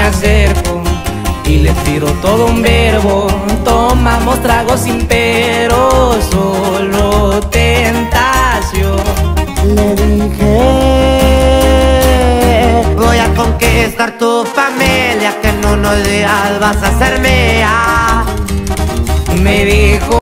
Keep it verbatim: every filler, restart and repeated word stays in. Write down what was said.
acerco y le tiro todo un verbo. Tomamos tragos sin pero, solo tentación. Le dije, voy a conquistar tu familia, que en unos días vas a ser mía. Me dijo